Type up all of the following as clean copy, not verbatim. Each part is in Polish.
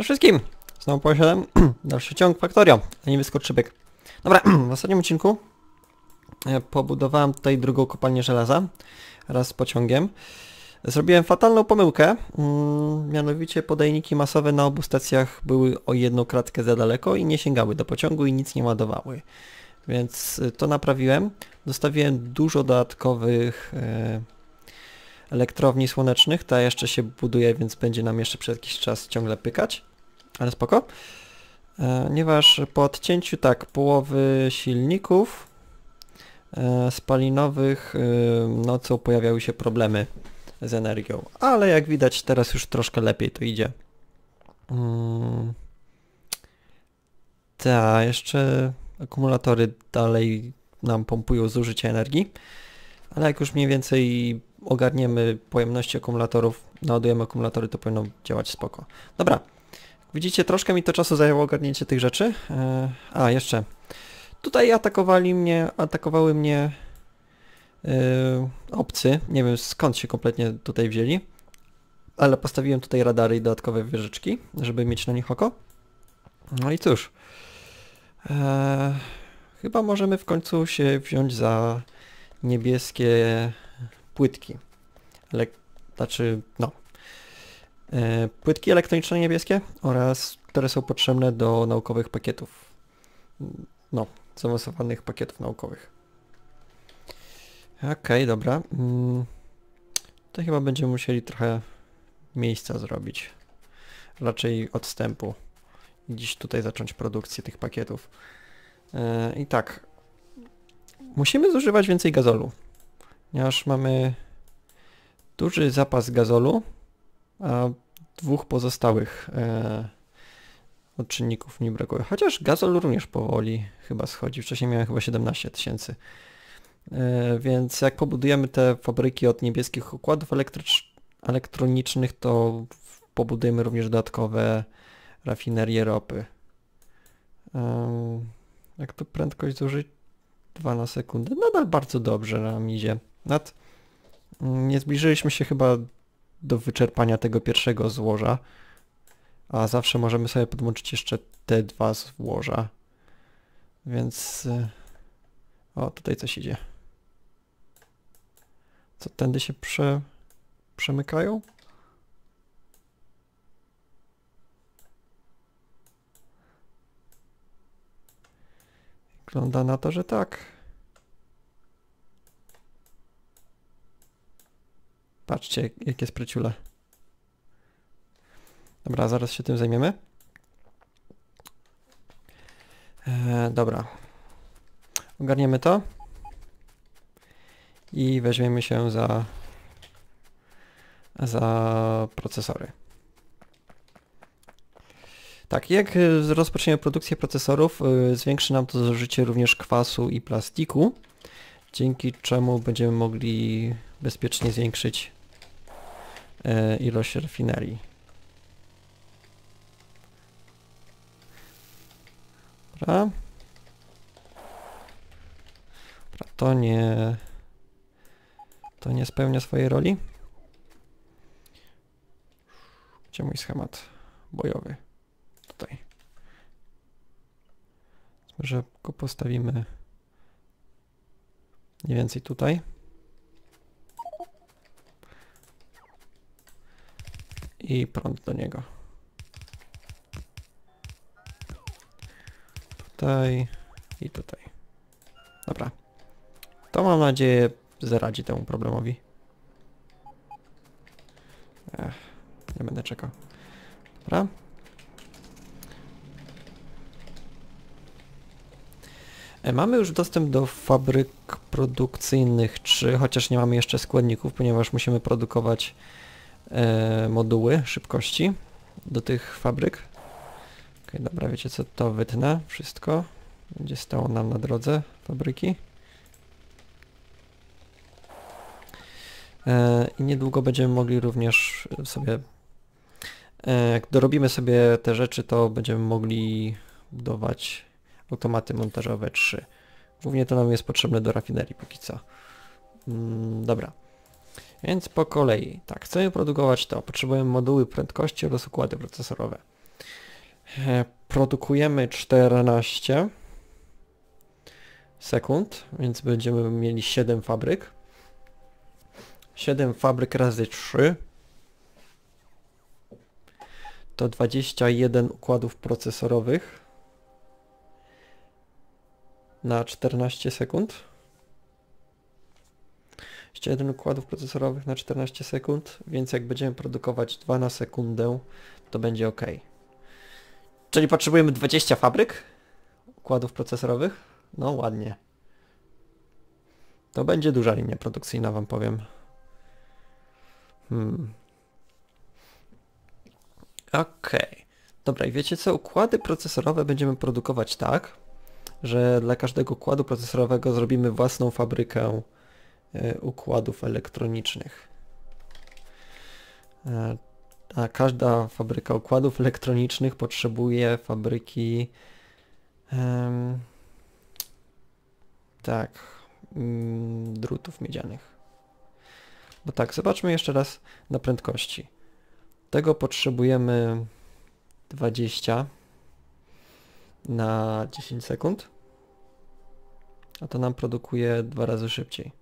Cześć wszystkim! Znowu posiadam dalszy ciąg Factorio, a nie wyskoczybyk. Dobra, w ostatnim odcinku pobudowałem tutaj drugą kopalnię żelaza wraz z pociągiem. Zrobiłem fatalną pomyłkę, mianowicie podajniki masowe na obu stacjach były o jedną kratkę za daleko i nie sięgały do pociągu i nic nie ładowały. Więc to naprawiłem. Dostawiłem dużo dodatkowych elektrowni słonecznych. Ta jeszcze się buduje, więc będzie nam jeszcze przez jakiś czas ciągle pykać. Ale spoko. Ponieważ po odcięciu połowy silników spalinowych nocą pojawiały się problemy z energią. Ale jak widać teraz już troszkę lepiej to idzie. Jeszcze akumulatory dalej nam pompują zużycie energii. Ale jak już mniej więcej ogarniemy pojemności akumulatorów, naładujemy akumulatory, to powinno działać spoko. Dobra. Widzicie, troszkę mi to czasu zajęło ogarnięcie tych rzeczy. Jeszcze. Tutaj atakowały mnie obcy. Nie wiem skąd się kompletnie tutaj wzięli. Ale postawiłem tutaj radary i dodatkowe wieżyczki, żeby mieć na nich oko. No i cóż. Chyba możemy w końcu się wziąć za niebieskie płytki. Płytki elektroniczne niebieskie oraz które są potrzebne do naukowych pakietów. Zaawansowanych pakietów naukowych. Okej, dobra. To chyba będziemy musieli trochę miejsca zrobić. Raczej odstępu. I dziś tutaj zacząć produkcję tych pakietów. I tak. Musimy zużywać więcej gazolu. Ponieważ mamy duży zapas gazolu, a dwóch pozostałych odczynników mi brakuje. Chociaż gazol również powoli chyba schodzi. Wcześniej miałem chyba 17 000. Więc jak pobudujemy te fabryki od niebieskich układów elektronicznych, to pobudujemy również dodatkowe rafinerie ropy. Jak tu prędkość zużyć? 2 na sekundę. Nadal bardzo dobrze nam idzie. Nie zbliżyliśmy się chyba do wyczerpania tego pierwszego złoża. A zawsze możemy sobie podłączyć jeszcze te dwa złoża. Więc... tutaj coś idzie. Co, tędy się przemykają? Wygląda na to, że tak. Patrzcie, jakie spryciule. Dobra, zaraz się tym zajmiemy. Dobra. Ogarniemy to. I weźmiemy się za procesory. Tak, jak rozpoczniemy produkcję procesorów, zwiększy nam to zużycie również kwasu i plastiku, dzięki czemu będziemy mogli bezpiecznie zwiększyć ilość rafinerii. Dobra. To nie spełnia swojej roli. Gdzie mój schemat bojowy? Tutaj. Może go postawimy mniej więcej tutaj. I prąd do niego. Tutaj i tutaj. Dobra. To mam nadzieję zaradzi temu problemowi. Nie będę czekał. Dobra. Mamy już dostęp do fabryk produkcyjnych 3, chociaż nie mamy jeszcze składników, ponieważ musimy produkować moduły szybkości do tych fabryk. Okej, dobra, wiecie co, to wytnę wszystko. Będzie stało nam na drodze fabryki. I niedługo będziemy mogli również sobie, jak dorobimy sobie te rzeczy, to będziemy mogli budować automaty montażowe 3. Głównie to nam jest potrzebne do rafinerii póki co. Dobra. Więc po kolei. Tak, chcemy produkować to. Potrzebujemy moduły prędkości oraz układy procesorowe. Produkujemy 14 sekund, więc będziemy mieli 7 fabryk. 7 fabryk razy 3 to 21 układów procesorowych na 14 sekund. 21 układów procesorowych na 14 sekund, więc jak będziemy produkować 2 na sekundę, to będzie ok. Czyli potrzebujemy 20 fabryk układów procesorowych? No ładnie. To będzie duża linia produkcyjna, wam powiem. Okej. Dobra, i wiecie co? Układy procesorowe będziemy produkować tak, że dla każdego układu procesorowego zrobimy własną fabrykę układów elektronicznych. A każda fabryka układów elektronicznych potrzebuje fabryki drutów miedzianych. Bo tak, zobaczmy jeszcze raz na prędkości. Tego potrzebujemy 20 na 10 sekund, a to nam produkuje 2 razy szybciej.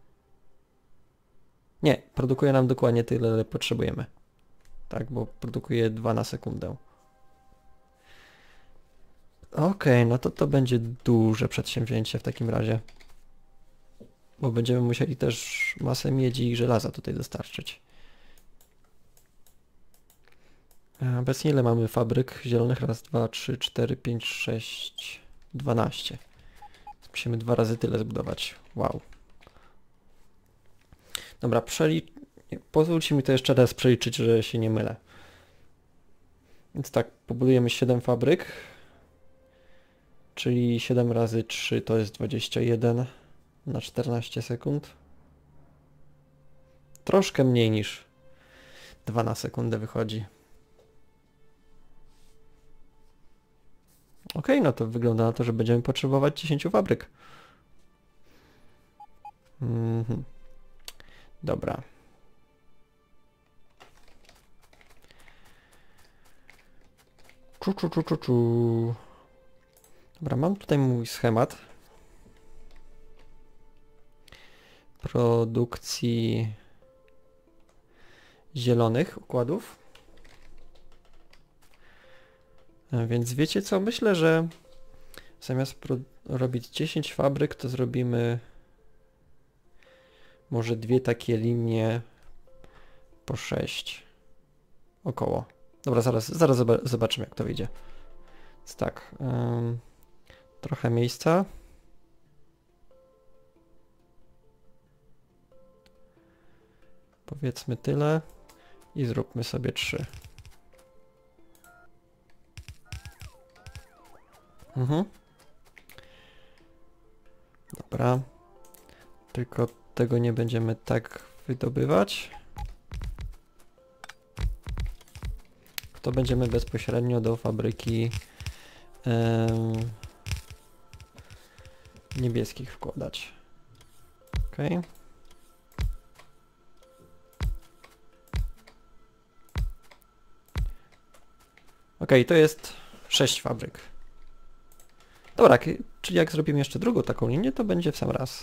Nie, produkuje nam dokładnie tyle, ile potrzebujemy. Tak, bo produkuje 2 na sekundę. Okej, no to będzie duże przedsięwzięcie w takim razie. Bo będziemy musieli też masę miedzi i żelaza tutaj dostarczyć. Obecnie ile mamy fabryk zielonych? Raz, 2, 3, 4, 5, 6, 12. Musimy 2 razy tyle zbudować. Wow. Dobra, pozwólcie mi to jeszcze raz przeliczyć, że się nie mylę. Więc tak, pobudujemy 7 fabryk. Czyli 7 razy 3 to jest 21 na 14 sekund. Troszkę mniej niż 2 na sekundę wychodzi. Okej, no to wygląda na to, że będziemy potrzebować 10 fabryk. Dobra. Dobra, mam tutaj mój schemat produkcji zielonych układów. Więc wiecie co? Myślę, że zamiast robić 10 fabryk, to zrobimy może 2 takie linie po 6 około. Dobra, zaraz zobaczymy, jak to wyjdzie. Więc tak, trochę miejsca. Powiedzmy tyle i zróbmy sobie 3. Dobra. Tylko tego nie będziemy tak wydobywać. To będziemy bezpośrednio do fabryki niebieskich wkładać. Ok. Ok, to jest 6 fabryk. Dobra, czyli jak zrobimy jeszcze drugą taką linię, to będzie w sam raz.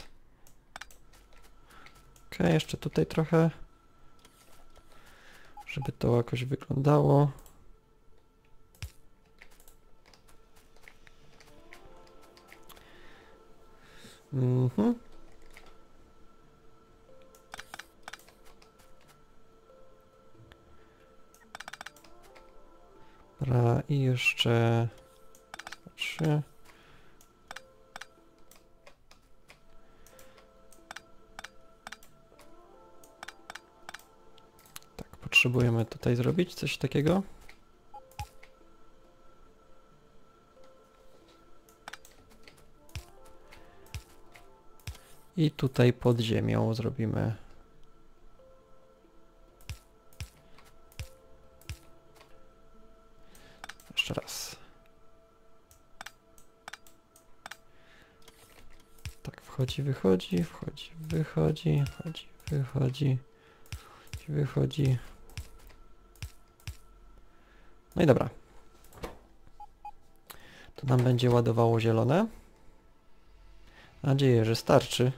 Ok, jeszcze tutaj trochę, żeby to jakoś wyglądało. Dobra, i jeszcze 3. Tak, potrzebujemy tutaj zrobić coś takiego. I tutaj pod ziemią zrobimy jeszcze raz. Tak, wchodzi, wychodzi, wchodzi, wychodzi, wchodzi, wychodzi, wychodzi. No i dobra. To nam będzie ładowało zielone. Mam nadzieję, że starczy.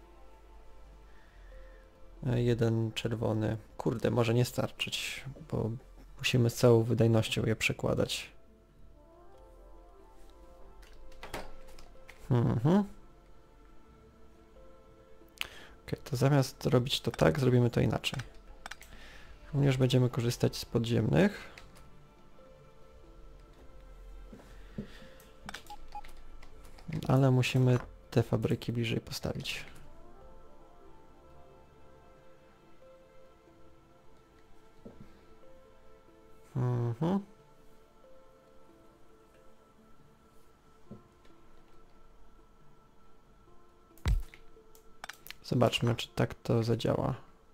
Jeden czerwony. Kurde, może nie starczyć, bo musimy z całą wydajnością je przekładać. Ok, to zamiast robić to tak, zrobimy to inaczej. Również będziemy korzystać z podziemnych. Ale musimy te fabryki bliżej postawić. Zobaczmy, czy tak to zadziała.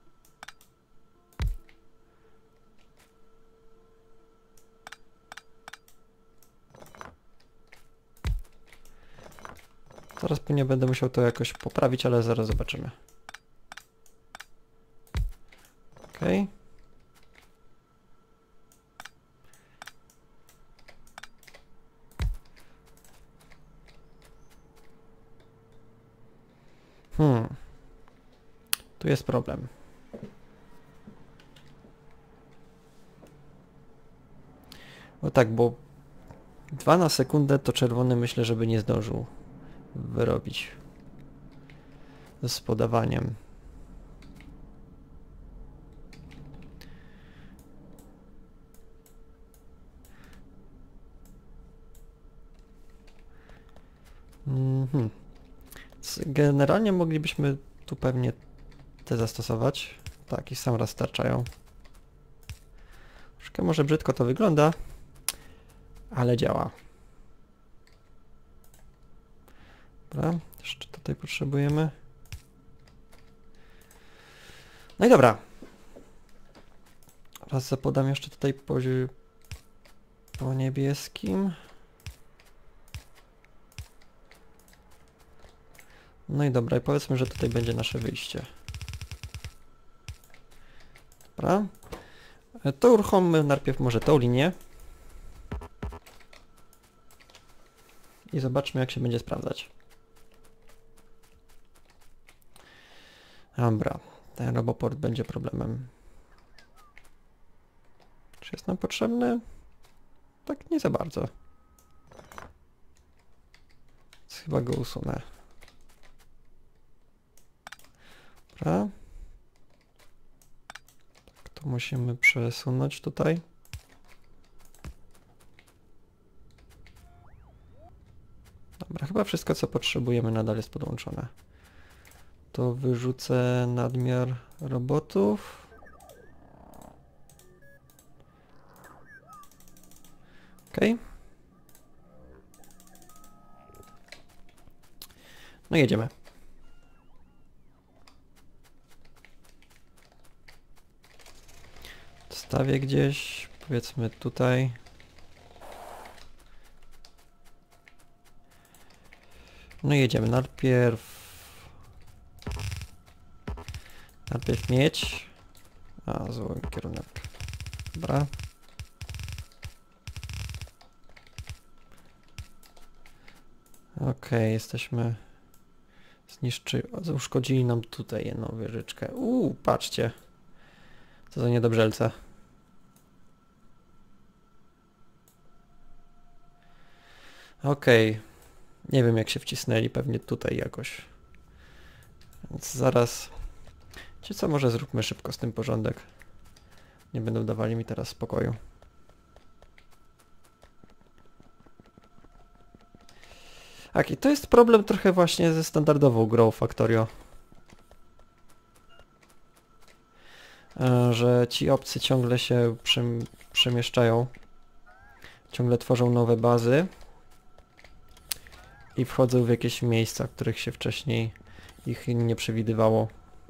Zaraz pewnie będę musiał to jakoś poprawić, ale zaraz zobaczymy. Ok. Tu jest problem. O tak, bo 2 na sekundę to czerwony myślę, żeby nie zdążył wyrobić z podawaniem. Generalnie moglibyśmy tu pewnie te zastosować. Tak, i sam raz starczają. Troszkę może brzydko to wygląda, ale działa. Dobra, jeszcze tutaj potrzebujemy. No i dobra. Raz zapodam jeszcze tutaj po niebieskim. No i dobra, i powiedzmy, że tutaj będzie nasze wyjście. Dobra. To uruchommy najpierw może tą linię. I zobaczmy, jak się będzie sprawdzać. Dobra, ten roboport będzie problemem. Czy jest nam potrzebny? Tak nie za bardzo. Więc chyba go usunę. Dobra. Tak, to musimy przesunąć tutaj. Dobra, chyba wszystko, co potrzebujemy, nadal jest podłączone. To wyrzucę nadmiar robotów. Ok. No jedziemy. Stawię gdzieś, powiedzmy tutaj. No i jedziemy. Najpierw mieć. A, zły kierunek. Dobra. Okej, jesteśmy... Uszkodzili nam tutaj jedną wieżyczkę. Patrzcie. Co za niedobrzelce. Okej. Nie wiem, jak się wcisnęli, pewnie tutaj jakoś. Więc zaraz... Wiecie co, może zróbmy szybko z tym porządek. Nie będą dawali mi teraz spokoju. Tak, i to jest problem trochę właśnie ze standardową grą Factorio. Że ci obcy ciągle się przemieszczają. Ciągle tworzą nowe bazy. I wchodzą w jakieś miejsca, w których się wcześniej ich nie przewidywało.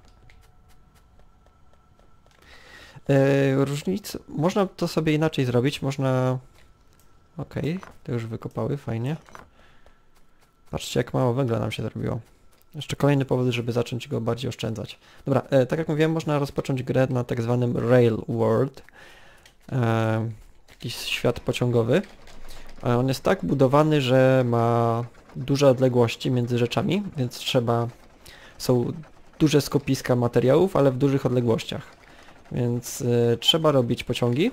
Różnic... Można to sobie inaczej zrobić, można... Okej, to już wykopały, fajnie. Patrzcie, jak mało węgla nam się zrobiło. Jeszcze kolejny powód, żeby zacząć go bardziej oszczędzać. Dobra, tak jak mówiłem, można rozpocząć grę na tak zwanym Rail World. Jakiś świat pociągowy. On jest tak budowany, że ma duże odległości między rzeczami, więc są duże skupiska materiałów, ale w dużych odległościach. Więc trzeba robić pociągi.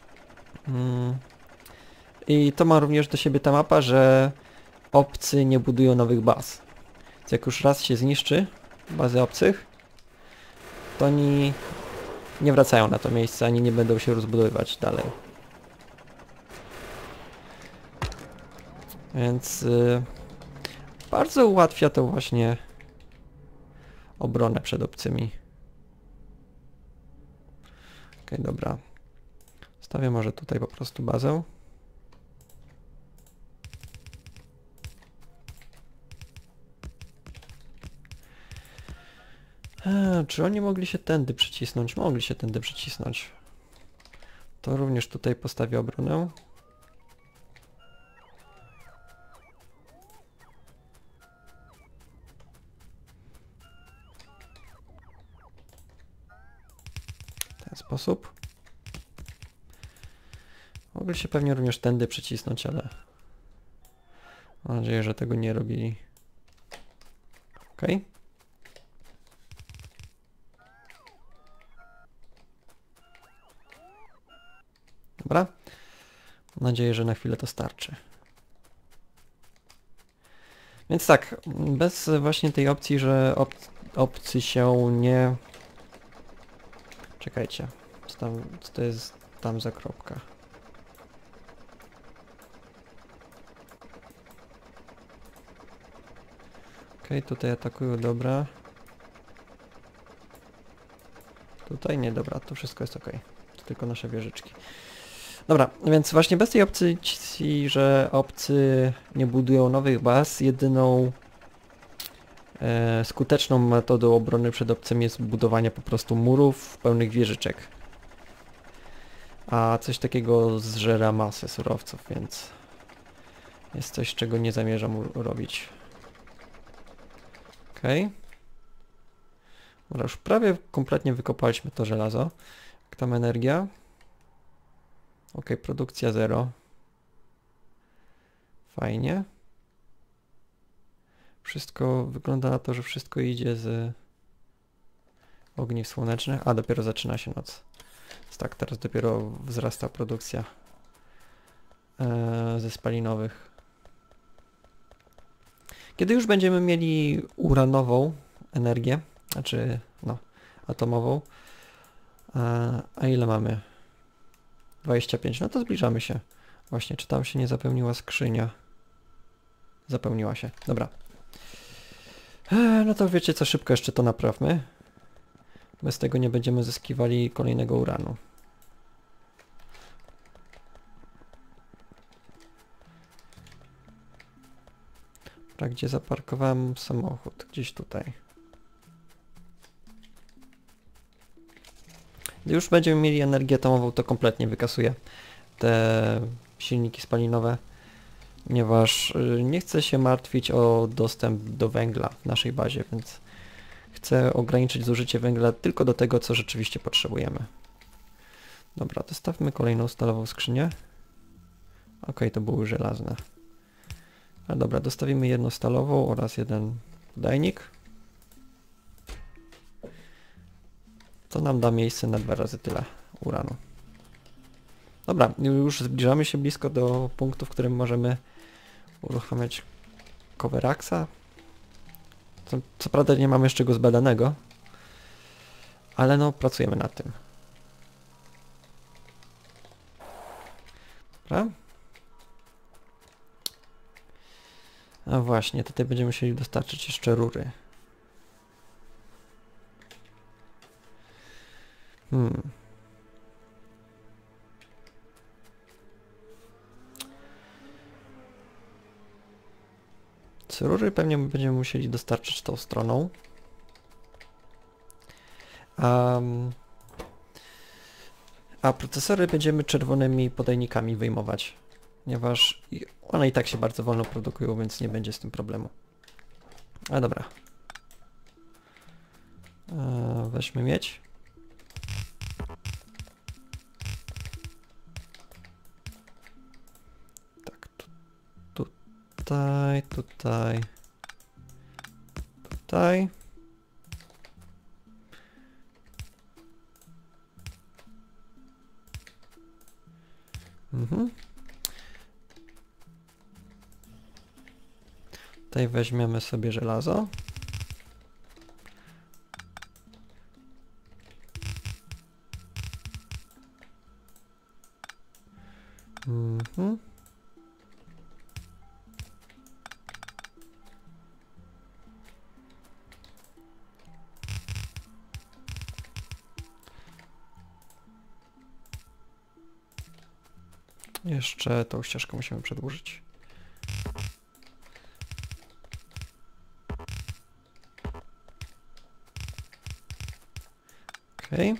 I to ma również do siebie ta mapa, że obcy nie budują nowych baz. Więc jak już raz się zniszczy bazy obcych, to oni nie wracają na to miejsce, ani nie będą się rozbudowywać dalej. Więc bardzo ułatwia to właśnie obronę przed obcymi. Okej, dobra. Stawię może tutaj po prostu bazę. Czy oni mogli się tędy przycisnąć? Mogli się tędy przycisnąć. To również tutaj postawię obronę. W ten sposób. Mogli się pewnie również tędy przycisnąć, ale mam nadzieję, że tego nie robili. Ok. Dobra. Mam nadzieję, że na chwilę to starczy. Więc tak, bez właśnie tej opcji, że obcy się nie... Czekajcie, co to jest tam za kropka? Okej, tutaj atakują, dobra. Tutaj nie, dobra, to wszystko jest ok. To tylko nasze wieżyczki. Dobra, więc właśnie bez tej opcji, że obcy nie budują nowych baz, jedyną skuteczną metodą obrony przed obcymi jest budowanie po prostu murów pełnych wieżyczek. A coś takiego zżera masę surowców, więc jest coś, czego nie zamierzam robić. Okej. Dobra, już prawie kompletnie wykopaliśmy to żelazo. Jak tam energia? Ok, produkcja 0. Fajnie. Wszystko wygląda na to, że wszystko idzie z ogniw słonecznych. A, dopiero zaczyna się noc. Więc tak, teraz dopiero wzrasta produkcja ze spalinowych. Kiedy już będziemy mieli uranową energię, znaczy no, atomową, a ile mamy? 25, no to zbliżamy się. Właśnie, czy tam się nie zapełniła skrzynia? Zapełniła się, dobra. No to wiecie co, szybko jeszcze to naprawmy. Bez tego nie będziemy zyskiwali kolejnego uranu. Dobra, gdzie zaparkowałem samochód? Gdzieś tutaj. Gdy już będziemy mieli energię atomową, to kompletnie wykasuję te silniki spalinowe, ponieważ nie chcę się martwić o dostęp do węgla w naszej bazie, więc chcę ograniczyć zużycie węgla tylko do tego, co rzeczywiście potrzebujemy. Dobra, dostawmy kolejną stalową skrzynię. Ok, to były żelazne. A dobra, dostawimy jedną stalową oraz jeden podajnik. To nam da miejsce na 2 razy tyle uranu. Dobra, już zbliżamy się blisko do punktu, w którym możemy uruchamiać Coveraxa. Co prawda nie mamy jeszcze go zbadanego, ale no pracujemy nad tym. Dobra. A właśnie, tutaj będziemy musieli dostarczyć jeszcze rury. Co rury pewnie będziemy musieli dostarczyć tą stroną. A procesory będziemy czerwonymi podajnikami wyjmować, ponieważ one i tak się bardzo wolno produkują, więc nie będzie z tym problemu. A dobra. Weźmy miedź. Tak, tutaj, tutaj, tutaj. Tutaj weźmiemy sobie żelazo. Jeszcze tą ścieżkę musimy przedłużyć. Okej.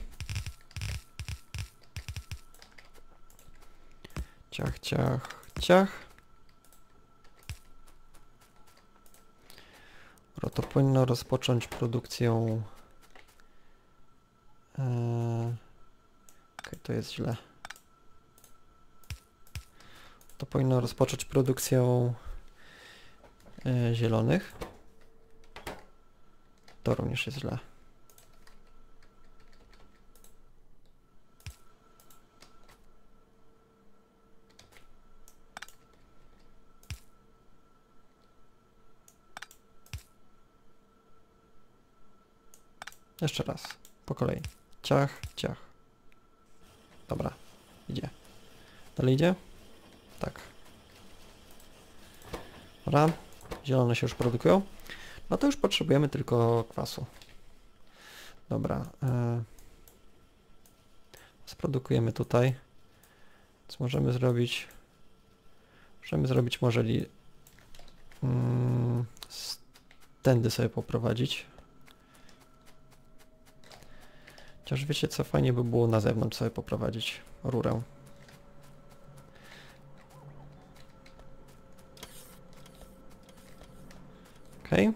Ciach, ciach, ciach. To powinno rozpocząć produkcję. Okej, to jest źle. To powinno rozpocząć produkcję zielonych. To również jest źle. Jeszcze raz, po kolei. Ciach, ciach. Dobra, idzie. Dalej idzie? Tak. Dobra, zielone się już produkują. No to już potrzebujemy tylko kwasu. Dobra. Sprodukujemy tutaj. Co możemy zrobić? Możemy zrobić może tędy sobie poprowadzić. Chociaż wiecie co, fajnie by było na zewnątrz sobie poprowadzić rurę. Okej.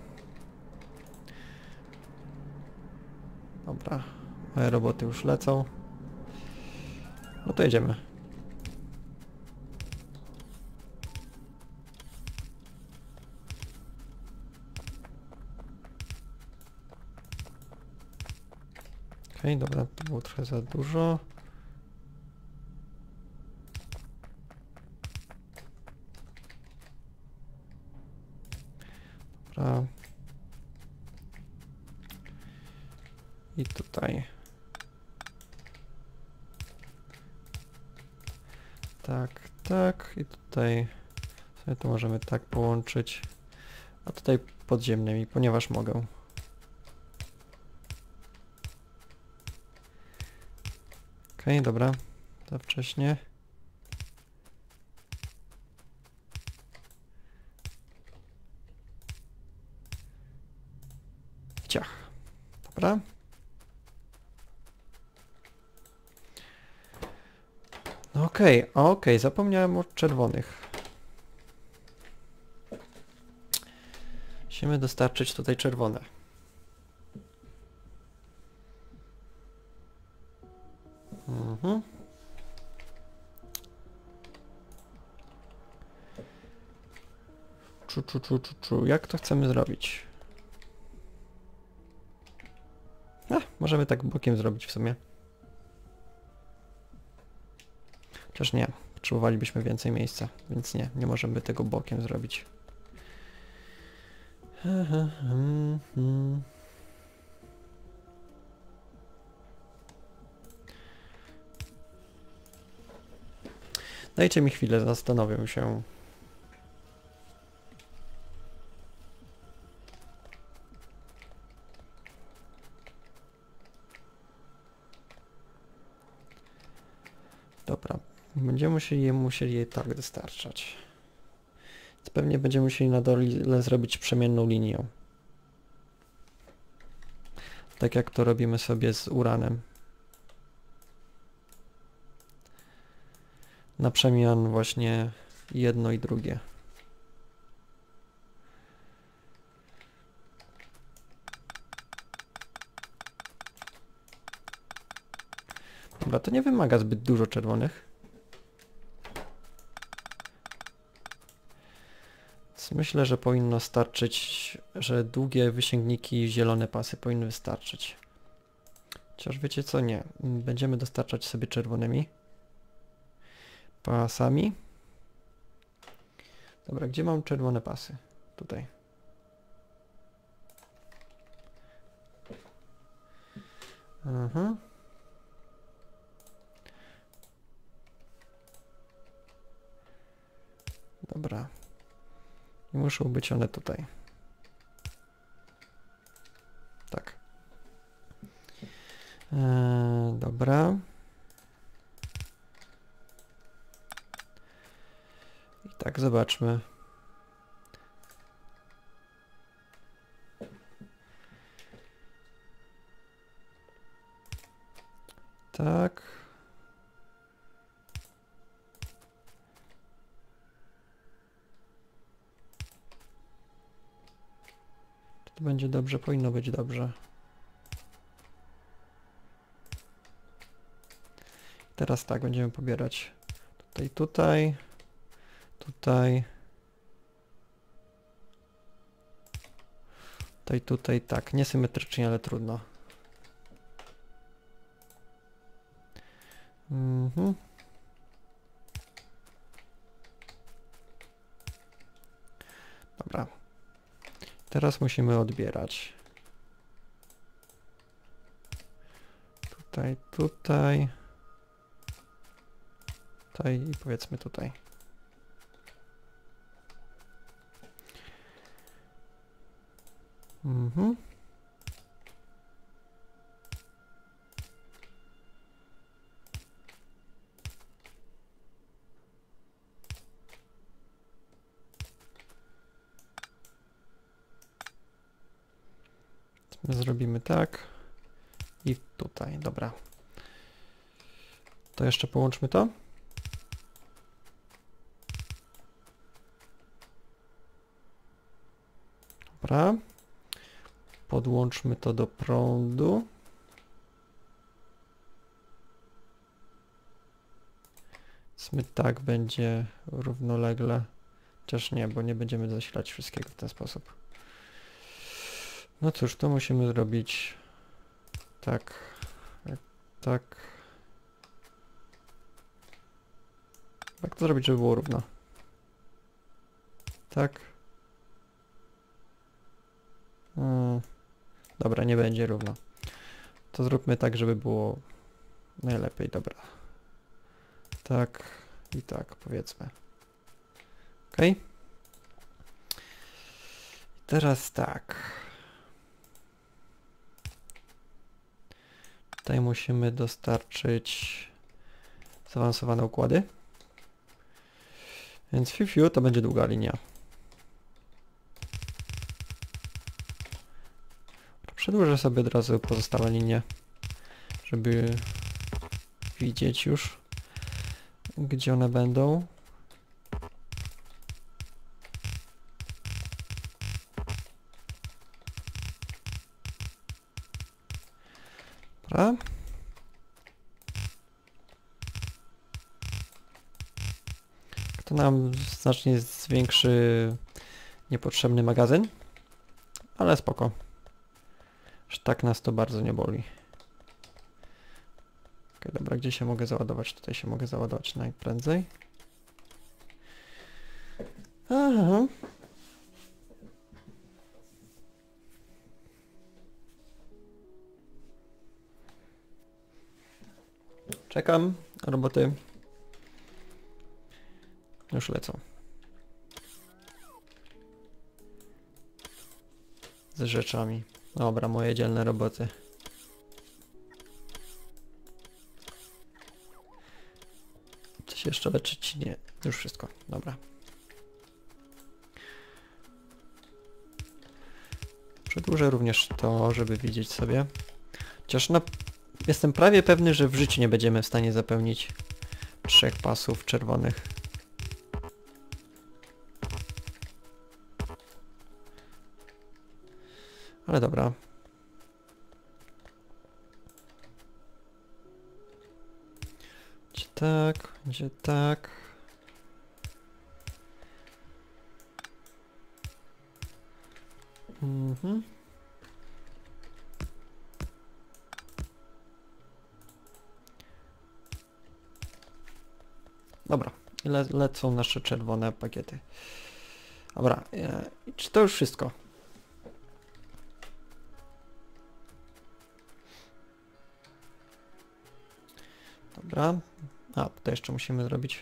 Dobra. Moje roboty już lecą. No to jedziemy. Okej, dobra, to było trochę za dużo. Dobra. I tutaj. Tak, tak. I tutaj sobie to możemy tak połączyć. A tutaj podziemnymi, ponieważ mogę. Okej, dobra. Za wcześnie. Ciach. Dobra. Okej, zapomniałem o czerwonych. Musimy dostarczyć tutaj czerwone. Jak to chcemy zrobić? Możemy tak bokiem zrobić w sumie. Chociaż nie, potrzebowalibyśmy więcej miejsca, więc nie możemy tego bokiem zrobić. Dajcie mi chwilę, zastanowię się. Dobra, będziemy musieli je tak dostarczać. Więc pewnie będziemy musieli na dole zrobić przemienną linię. Tak jak to robimy sobie z uranem. Na przemian właśnie jedno i drugie. Dobra, to nie wymaga zbyt dużo czerwonych. Myślę, że powinno starczyć, że długie wysięgniki i zielone pasy powinny wystarczyć. Chociaż wiecie co? Nie. Będziemy dostarczać sobie czerwonymi pasami. Dobra, gdzie mam czerwone pasy? Tutaj. Aha. Dobra. I muszą być one tutaj. Tak. Dobra. I tak, zobaczmy. Tak. To będzie dobrze, powinno być dobrze. Teraz tak, będziemy pobierać tutaj, tutaj, tutaj, tutaj, tutaj, tak, niesymetrycznie, ale trudno. Dobra. Teraz musimy odbierać. Tutaj, tutaj. Tutaj i powiedzmy tutaj. Zrobimy tak. I tutaj, dobra. To jeszcze połączmy to. Dobra. Podłączmy to do prądu. Tak będzie równolegle. Chociaż nie, bo nie będziemy zasilać wszystkiego w ten sposób. No cóż, to musimy zrobić tak, tak. Jak to zrobić, żeby było równo? Tak. Dobra, nie będzie równo. To zróbmy tak, żeby było najlepiej, dobra. Tak i tak, powiedzmy. Ok. Teraz tak. Tutaj musimy dostarczyć zaawansowane układy. Więc fiu to będzie długa linia. Przedłużę sobie od razu pozostałe linie, żeby widzieć już, gdzie one będą. Dobra. To nam znacznie zwiększy niepotrzebny magazyn, ale spoko. Aż tak nas to bardzo nie boli. Ok, dobra, gdzie się mogę załadować? Tutaj się mogę załadować najprędzej. Aha. Czekam, roboty już lecą. Z rzeczami. Dobra, moje dzielne roboty. Coś jeszcze leczyć? Nie. Już wszystko. Dobra. Przedłużę również to, żeby widzieć sobie. Chociaż no, jestem prawie pewny, że w życiu nie będziemy w stanie zapełnić 3 pasów czerwonych. Ale dobra. Gdzie tak, gdzie tak. Dobra, lecą nasze czerwone pakiety. Dobra, czy to już wszystko? Dobra. A, tutaj jeszcze musimy zrobić.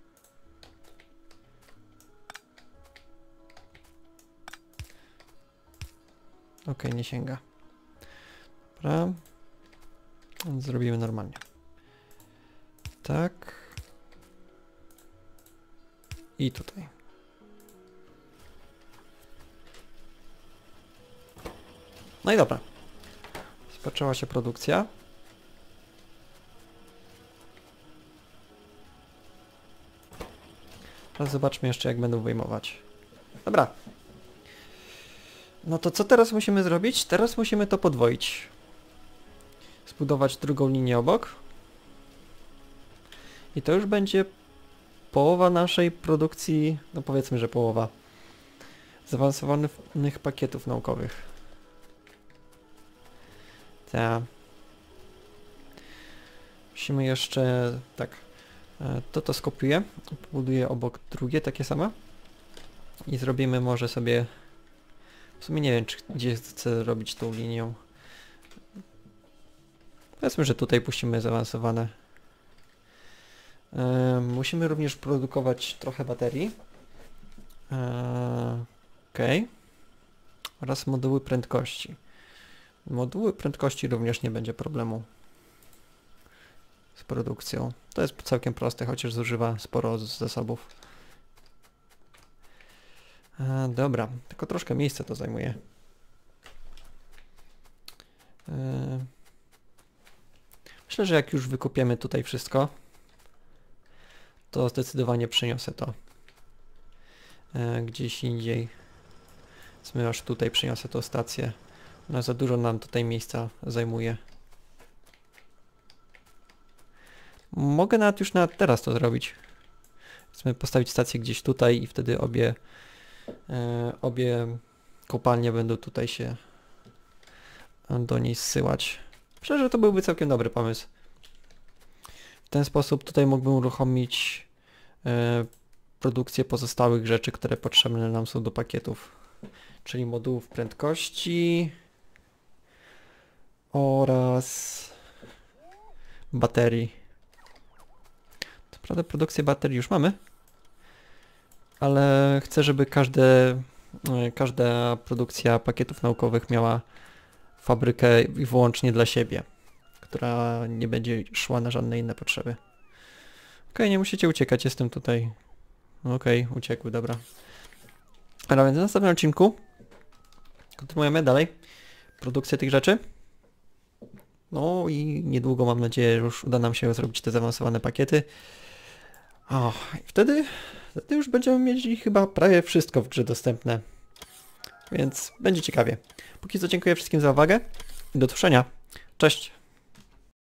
Ok, nie sięga. Dobra. Zrobimy normalnie. Tak. I tutaj. No i dobra. Rozpoczęła się produkcja. Teraz zobaczmy jeszcze, jak będą wyjmować. Dobra. No to co teraz musimy zrobić? Teraz musimy to podwoić. Zbudować drugą linię obok. I to już będzie połowa naszej produkcji, no powiedzmy, że połowa zaawansowanych pakietów naukowych. Tak. Musimy jeszcze, tak, to skopiuję, pobuduję obok drugie takie same i zrobimy może sobie, w sumie nie wiem, gdzie chcę robić tą linią. Powiedzmy, że tutaj puścimy zaawansowane. Musimy również produkować trochę baterii. Okej. Oraz moduły prędkości. Moduły prędkości również nie będzie problemu z produkcją. To jest całkiem proste, chociaż zużywa sporo zasobów. Dobra, tylko troszkę miejsca to zajmuje. Myślę, że jak już wykupiemy tutaj wszystko, to zdecydowanie przeniosę to gdzieś indziej. Więc aż tutaj przeniosę tą stację. Ona za dużo nam tutaj miejsca zajmuje. Mogę nawet już teraz to zrobić. Chcemy postawić stację gdzieś tutaj i wtedy obie kopalnie będą tutaj się do niej zsyłać. Myślę, że to byłby całkiem dobry pomysł. W ten sposób tutaj mógłbym uruchomić produkcję pozostałych rzeczy, które potrzebne nam są do pakietów. Czyli modułów prędkości oraz baterii. Co prawda produkcję baterii już mamy, ale chcę, żeby każda produkcja pakietów naukowych miała fabrykę i wyłącznie dla siebie, która nie będzie szła na żadne inne potrzeby. Okej, nie musicie uciekać, jestem tutaj. Okej, uciekły, dobra. Ale więc w następnym odcinku kontynuujemy dalej produkcję tych rzeczy. No i niedługo, mam nadzieję, że już uda nam się zrobić te zaawansowane pakiety. O, i wtedy już będziemy mieli chyba prawie wszystko w grze dostępne. Więc będzie ciekawie. Póki co dziękuję wszystkim za uwagę i do usłyszenia. Cześć!